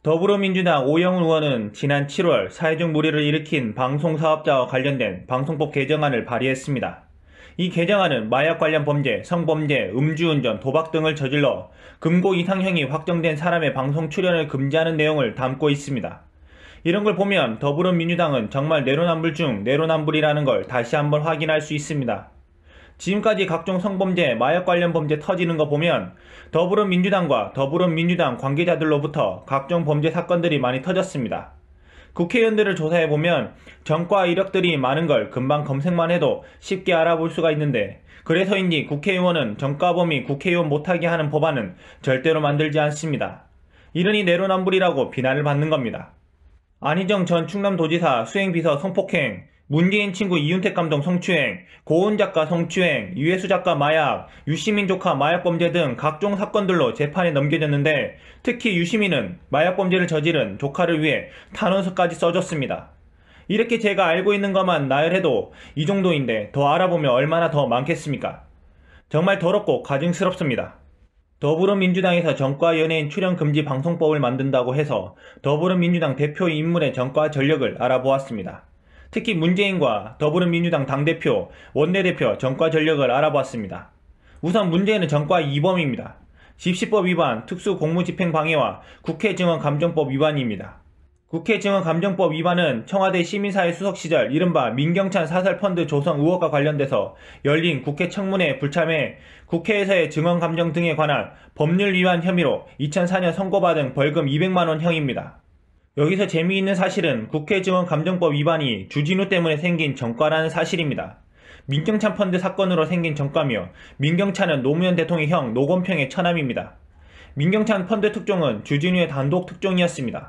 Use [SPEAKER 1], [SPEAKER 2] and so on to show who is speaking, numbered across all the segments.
[SPEAKER 1] 더불어민주당 오영훈 의원은 지난 7월 사회적 물의를 일으킨 방송사업자와 관련된 방송법 개정안을 발의했습니다. 이 개정안은 마약 관련 범죄, 성범죄, 음주운전, 도박 등을 저질러 금고 이상형이 확정된 사람의 방송 출연을 금지하는 내용을 담고 있습니다. 이런 걸 보면 더불어민주당은 정말 내로남불 중 내로남불이라는 걸 다시 한번 확인할 수 있습니다. 지금까지 각종 성범죄, 마약 관련 범죄 터지는 거 보면 더불어민주당과 더불어민주당 관계자들로부터 각종 범죄 사건들이 많이 터졌습니다. 국회의원들을 조사해보면 전과 이력들이 많은 걸 금방 검색만 해도 쉽게 알아볼 수가 있는데, 그래서인지 국회의원은 전과범이 국회의원 못하게 하는 법안은 절대로 만들지 않습니다. 이러니 내로남불이라고 비난을 받는 겁니다. 안희정 전 충남도지사 수행비서 성폭행, 문재인 친구 이윤택 감독 성추행, 고은 작가 성추행, 유해수 작가 마약, 유시민 조카 마약범죄 등 각종 사건들로 재판에 넘겨졌는데, 특히 유시민은 마약범죄를 저지른 조카를 위해 탄원서까지 써줬습니다. 이렇게 제가 알고 있는 것만 나열해도 이 정도인데 더 알아보면 얼마나 더 많겠습니까? 정말 더럽고 가증스럽습니다. 더불어민주당에서 전과 연예인 출연 금지 방송법을 만든다고 해서 더불어민주당 대표 인물의 전과 전력을 알아보았습니다. 특히 문재인과 더불어민주당 당대표, 원내대표 전과 전력을 알아보았습니다. 우선 문재인은 전과 2범입니다. 집시법 위반, 특수공무집행방해와 국회증언감정법 위반입니다. 국회증언감정법 위반은 청와대 시민사회 수석 시절 이른바 민경찬 사설펀드 조성 의혹과 관련돼서 열린 국회 청문회에 불참해 국회에서의 증언감정 등에 관한 법률 위반 혐의로 2004년 선고받은 벌금 200만원 형입니다. 여기서 재미있는 사실은 국회증언감정법 위반이 주진우 때문에 생긴 전과라는 사실입니다. 민경찬 펀드 사건으로 생긴 전과며, 민경찬은 노무현 대통령의 형 노건평의 처남입니다. 민경찬 펀드 특종은 주진우의 단독 특종이었습니다.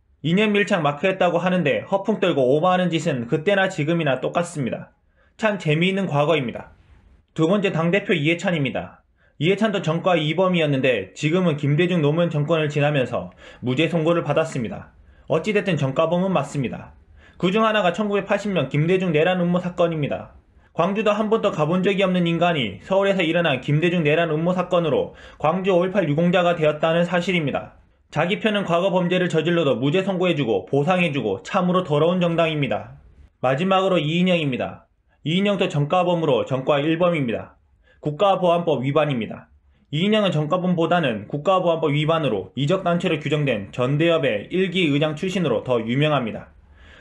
[SPEAKER 1] 2년 밀착 마크했다고 하는데 허풍 떨고 오버하는 짓은 그때나 지금이나 똑같습니다. 참 재미있는 과거입니다. 두 번째, 당대표 이해찬입니다. 이해찬도 전과 2범이었는데 지금은 김대중 노무현 정권을 지나면서 무죄 선고를 받았습니다. 어찌됐든 전과범은 맞습니다. 그중 하나가 1980년 김대중 내란 음모 사건입니다. 광주도 한 번도 가본 적이 없는 인간이 서울에서 일어난 김대중 내란 음모 사건으로 광주 5.18 유공자가 되었다는 사실입니다. 자기 편은 과거 범죄를 저질러도 무죄 선고해주고 보상해주고 참으로 더러운 정당입니다. 마지막으로 이인영입니다. 이인영도 전과범으로 전과 1범입니다. 국가보안법 위반입니다. 이인영은 전과범보다는 국가보안법 위반으로 이적단체로 규정된 전대협의 1기 의장 출신으로 더 유명합니다.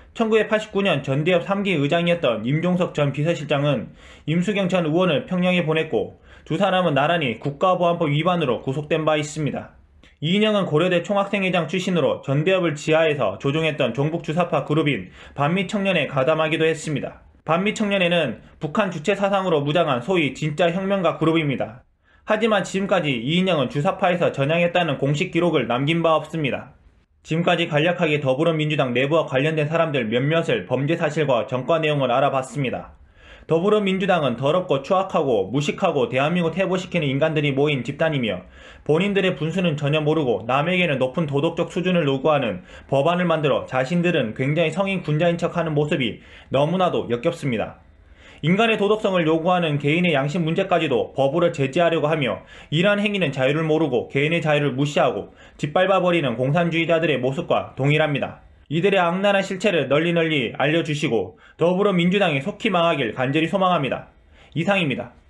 [SPEAKER 1] 1989년 전대협 3기 의장이었던 임종석 전 비서실장은 임수경 전 의원을 평양에 보냈고, 두 사람은 나란히 국가보안법 위반으로 구속된 바 있습니다. 이인영은 고려대 총학생회장 출신으로 전대협을 지하에서 조종했던 종북주사파 그룹인 반미청년에 가담하기도 했습니다. 반미청년회는 북한 주체 사상으로 무장한 소위 진짜 혁명가 그룹입니다. 하지만 지금까지 이인영은 주사파에서 전향했다는 공식 기록을 남긴 바 없습니다. 지금까지 간략하게 더불어민주당 내부와 관련된 사람들 몇몇을 범죄 사실과 전과 내용을 알아봤습니다. 더불어민주당은 더럽고 추악하고 무식하고 대한민국 퇴보시키는 인간들이 모인 집단이며, 본인들의 분수는 전혀 모르고 남에게는 높은 도덕적 수준을 요구하는 법안을 만들어 자신들은 굉장히 성인 군자인 척하는 모습이 너무나도 역겹습니다. 인간의 도덕성을 요구하는 개인의 양심 문제까지도 법으로 제재하려고 하며, 이러한 행위는 자유를 모르고 개인의 자유를 무시하고 짓밟아버리는 공산주의자들의 모습과 동일합니다. 이들의 악랄한 실체를 널리 알려주시고 더불어민주당이 속히 망하길 간절히 소망합니다. 이상입니다.